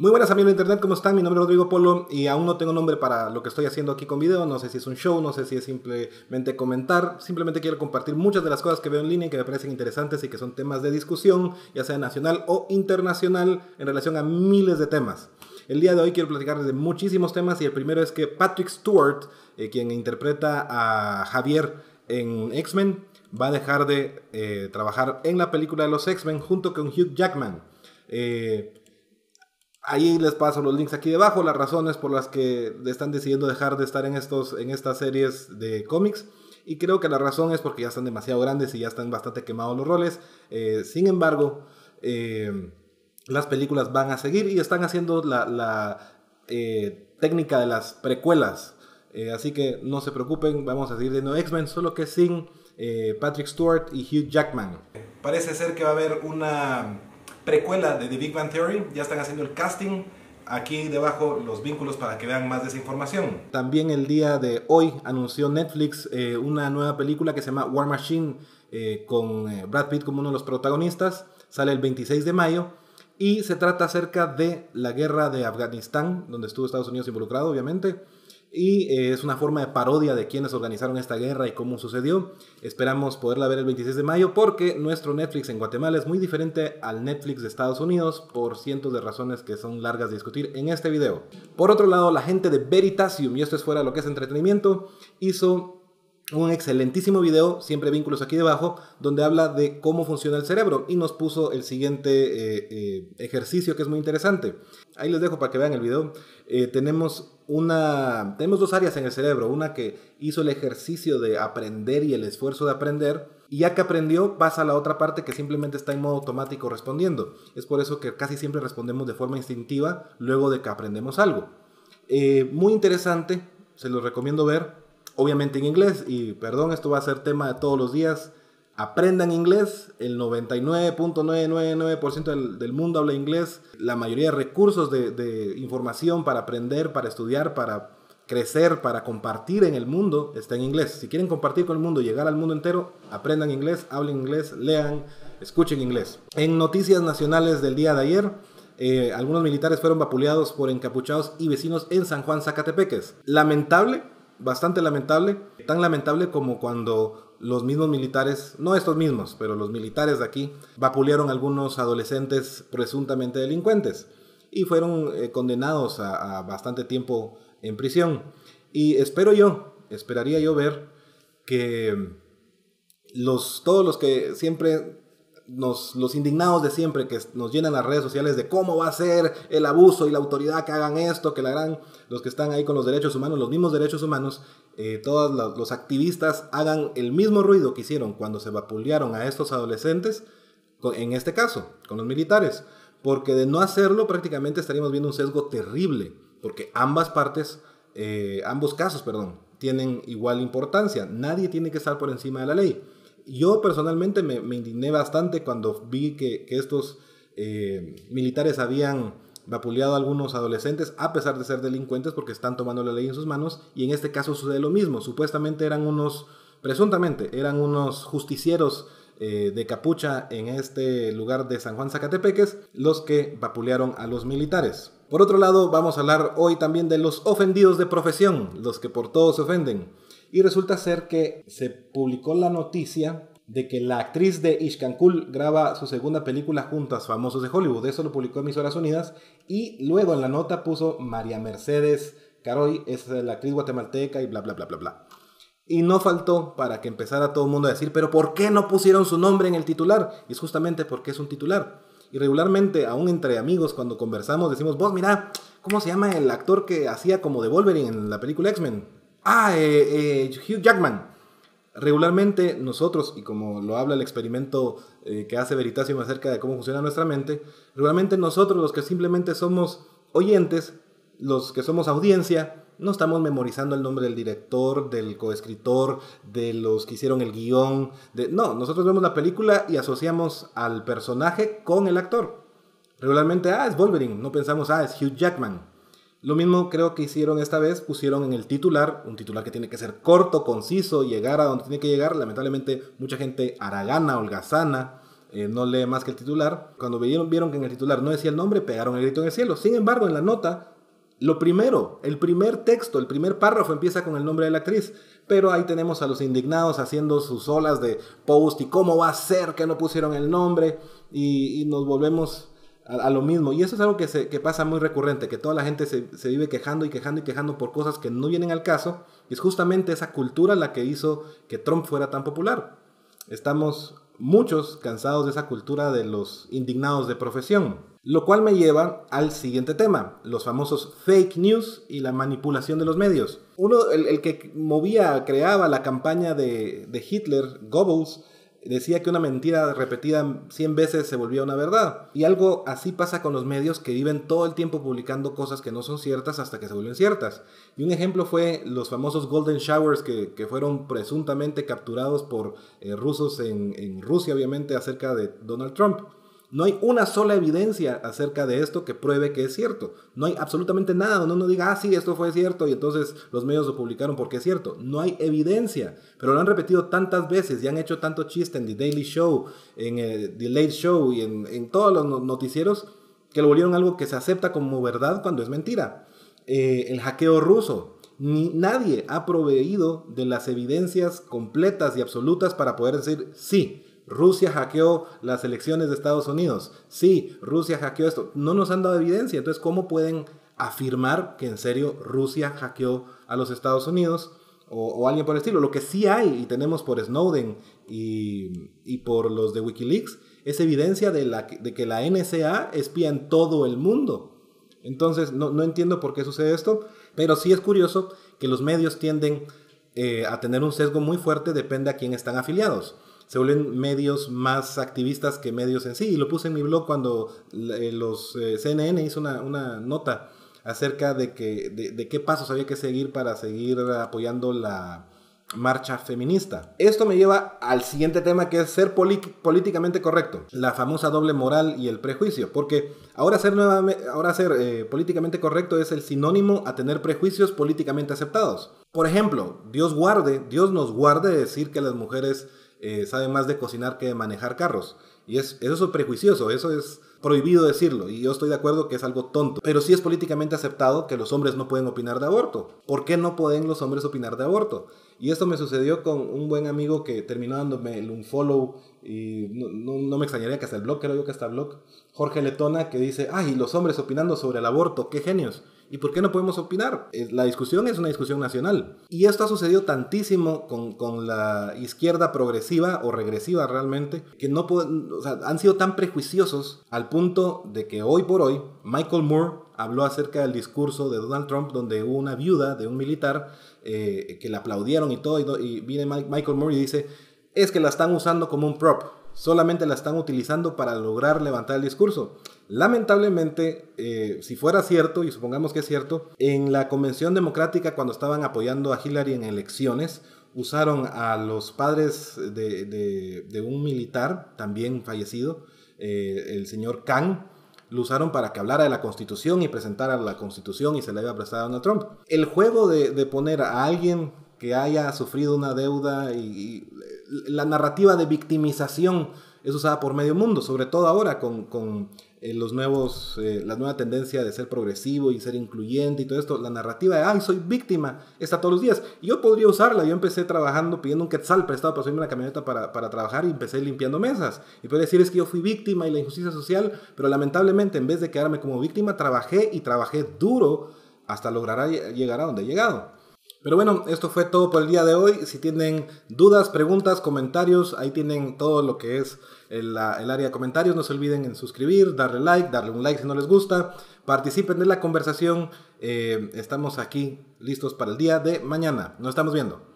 Muy buenas amigos de internet, ¿cómo están? Mi nombre es Rodrigo Polo y aún no tengo nombre para lo que estoy haciendo aquí con video. No sé si es un show, no sé si es simplemente comentar. Simplemente quiero compartir muchas de las cosas que veo en línea y que me parecen interesantes y que son temas de discusión, ya sea nacional o internacional, en relación a miles de temas. El día de hoy quiero platicarles de muchísimos temas y el primero es que Patrick Stewart, quien interpreta a Javier en X-Men, va a dejar de trabajar en la película de los X-Men junto con Hugh Jackman. Ahí les paso los links aquí debajo, las razones por las que están decidiendo dejar de estar en estas series de cómics. Y creo que la razón es porque ya están demasiado grandes y ya están bastante quemados los roles. Sin embargo, las películas van a seguir y están haciendo la técnica de las precuelas. Así que no se preocupen, vamos a seguir viendo X-Men, solo que sin Patrick Stewart y Hugh Jackman. Parece ser que va a haber una precuela de The Big Bang Theory, ya están haciendo el casting. Aquí debajo los vínculos para que vean más de esa información. También el día de hoy anunció Netflix una nueva película que se llama War Machine, con Brad Pitt como uno de los protagonistas. Sale el 26 de mayo y se trata acerca de la guerra de Afganistán, donde estuvo Estados Unidos involucrado obviamente. Y es una forma de parodia de quienes organizaron esta guerra y cómo sucedió. Esperamos poderla ver el 26 de mayo porque nuestro Netflix en Guatemala es muy diferente al Netflix de Estados Unidos por cientos de razones que son largas de discutir en este video. Por otro lado, la gente de Veritasium, y esto es fuera de lo que es entretenimiento, hizo un excelentísimo video, siempre vínculos aquí debajo, donde habla de cómo funciona el cerebro y nos puso el siguiente ejercicio que es muy interesante. Ahí les dejo para que vean el video. Tenemos dos áreas en el cerebro, una que hizo el ejercicio de aprender y el esfuerzo de aprender, y ya que aprendió pasa a la otra parte que simplemente está en modo automático respondiendo. Es por eso que casi siempre respondemos de forma instintiva luego de que aprendemos algo. Muy interesante, se los recomiendo ver. Obviamente en inglés, y perdón, esto va a ser tema de todos los días. Aprendan inglés, el 99.999% del mundo habla inglés. La mayoría de recursos de información para aprender, para estudiar, para crecer, para compartir en el mundo está en inglés. Si quieren compartir con el mundo y llegar al mundo entero, aprendan inglés, hablen inglés, lean, escuchen inglés. En noticias nacionales del día de ayer, algunos militares fueron vapuleados por encapuchados y vecinos en San Juan, Zacatepeques. Lamentable. Bastante lamentable, tan lamentable como cuando los mismos militares, no estos mismos, pero los militares de aquí, vapulearon a algunos adolescentes presuntamente delincuentes y fueron condenados a bastante tiempo en prisión. Y esperaría yo ver que todos los que siempre, los indignados de siempre que nos llenan las redes sociales de cómo va a ser el abuso y la autoridad que hagan esto, los que están ahí con los derechos humanos, los mismos derechos humanos, todos los activistas hagan el mismo ruido que hicieron cuando se vapulearon a estos adolescentes, en este caso, con los militares, porque de no hacerlo prácticamente estaríamos viendo un sesgo terrible, porque ambos casos, tienen igual importancia, nadie tiene que estar por encima de la ley. Yo personalmente me indigné bastante cuando vi que estos militares habían vapuleado a algunos adolescentes a pesar de ser delincuentes porque están tomando la ley en sus manos, y en este caso sucede lo mismo. Presuntamente eran unos justicieros de capucha en este lugar de San Juan, Zacatepeques, los que vapulearon a los militares. Por otro lado, vamos a hablar hoy también de los ofendidos de profesión, los que por todo se ofenden. Y resulta ser que se publicó la noticia de que la actriz de Ishkankul graba su segunda película junto a famosos de Hollywood. Eso lo publicó Emisoras Unidas. Y luego en la nota puso María Mercedes Caroy, es la actriz guatemalteca y bla, bla, bla, bla, bla. Y no faltó para que empezara todo el mundo a decir, pero ¿por qué no pusieron su nombre en el titular? Y es justamente porque es un titular. Y regularmente, aún entre amigos, cuando conversamos, decimos, vos mira, ¿cómo se llama el actor que hacía como de Wolverine en la película X-Men? Hugh Jackman. Regularmente nosotros, y como lo habla el experimento que hace Veritasium acerca de cómo funciona nuestra mente, regularmente nosotros, los que simplemente somos oyentes, los que somos audiencia, no estamos memorizando el nombre del director, del coescritor, de los que hicieron el guión. No, nosotros vemos la película y asociamos al personaje con el actor. Regularmente, es Wolverine, no pensamos, es Hugh Jackman. Lo mismo creo que hicieron esta vez, pusieron en el titular, un titular que tiene que ser corto, conciso, llegar a donde tiene que llegar. Lamentablemente mucha gente haragana, holgazana, no lee más que el titular. Cuando vieron que en el titular no decía el nombre, pegaron el grito en el cielo. Sin embargo, en la nota, el primer texto, el primer párrafo empieza con el nombre de la actriz. Pero ahí tenemos a los indignados haciendo sus olas de post y cómo va a ser que no pusieron el nombre y nos volvemos a lo mismo. Y eso es algo que pasa muy recurrente, que toda la gente se vive quejando y quejando y quejando por cosas que no vienen al caso. Y es justamente esa cultura la que hizo que Trump fuera tan popular. Estamos muchos cansados de esa cultura de los indignados de profesión. Lo cual me lleva al siguiente tema, los famosos fake news y la manipulación de los medios. El que creaba la campaña de Hitler, Goebbels, decía que una mentira repetida 100 veces se volvía una verdad. Y algo así pasa con los medios, que viven todo el tiempo publicando cosas que no son ciertas hasta que se vuelven ciertas. Y un ejemplo fue los famosos Golden Showers que fueron presuntamente capturados por rusos en Rusia, obviamente, acerca de Donald Trump. No hay una sola evidencia acerca de esto que pruebe que es cierto. No hay absolutamente nada donde uno diga, sí, esto fue cierto y entonces los medios lo publicaron porque es cierto. No hay evidencia, pero lo han repetido tantas veces y han hecho tanto chiste en The Daily Show, en The Late Show y en todos los noticieros, que lo volvieron algo que se acepta como verdad cuando es mentira. El hackeo ruso. Nadie ha proveído de las evidencias completas y absolutas para poder decir, sí, Rusia hackeó las elecciones de Estados Unidos. Sí, Rusia hackeó esto. No nos han dado evidencia. Entonces, ¿cómo pueden afirmar que en serio Rusia hackeó a los Estados Unidos o alguien por el estilo? Lo que sí hay, y tenemos por Snowden y por los de Wikileaks, es evidencia de que la NSA espía en todo el mundo. Entonces, no entiendo por qué sucede esto, pero sí es curioso que los medios tienden a tener un sesgo muy fuerte, depende a quién están afiliados. Se vuelven medios más activistas que medios en sí. Y lo puse en mi blog cuando los CNN hizo una nota acerca de qué pasos había que seguir para seguir apoyando la marcha feminista. Esto me lleva al siguiente tema, que es ser políticamente correcto. La famosa doble moral y el prejuicio. Porque ahora ser políticamente correcto es el sinónimo a tener prejuicios políticamente aceptados. Por ejemplo, Dios nos guarde de decir que las mujeres saben más de cocinar que de manejar carros. Y eso es prejuicioso, eso es prohibido decirlo. Y yo estoy de acuerdo que es algo tonto. Pero sí es políticamente aceptado que los hombres no pueden opinar de aborto. ¿Por qué no pueden los hombres opinar de aborto? Y esto me sucedió con un buen amigo que terminó dándome un follow. Y no me extrañaría que hasta el blog, creo yo que hasta el blog, Jorge Letona, que dice, ay, los hombres opinando sobre el aborto, qué genios. ¿Y por qué no podemos opinar? La discusión es una discusión nacional. Y esto ha sucedido tantísimo con la izquierda progresiva o regresiva realmente, que han sido tan prejuiciosos al punto de que hoy por hoy Michael Moore habló acerca del discurso de Donald Trump, donde hubo una viuda de un militar que le aplaudieron y todo, y viene Michael Moore y dice, es que la están usando como un prop. Solamente la están utilizando para lograr levantar el discurso. Lamentablemente, si fuera cierto, y supongamos que es cierto, en la convención democrática, cuando estaban apoyando a Hillary en elecciones, usaron a los padres de un militar, también fallecido, el señor Khan, lo usaron para que hablara de la Constitución y presentara la Constitución y se la iba a prestar a Donald Trump. El juego de poner a alguien que haya sufrido una deuda y la narrativa de victimización es usada por medio mundo, sobre todo ahora con la nueva tendencia de ser progresivo y ser incluyente y todo esto. La narrativa de, ay, soy víctima, está todos los días. Y yo podría usarla. Yo empecé trabajando pidiendo un quetzal prestado para subirme una camioneta para trabajar y empecé limpiando mesas. Y podría decir, es que yo fui víctima y la injusticia social, pero lamentablemente en vez de quedarme como víctima, trabajé duro hasta lograr llegar a donde he llegado. Pero bueno, esto fue todo por el día de hoy. Si tienen dudas, preguntas, comentarios, ahí tienen todo lo que es el área de comentarios. No se olviden en suscribir, darle un like si no les gusta. Participen de la conversación. Estamos aquí listos para el día de mañana. Nos estamos viendo.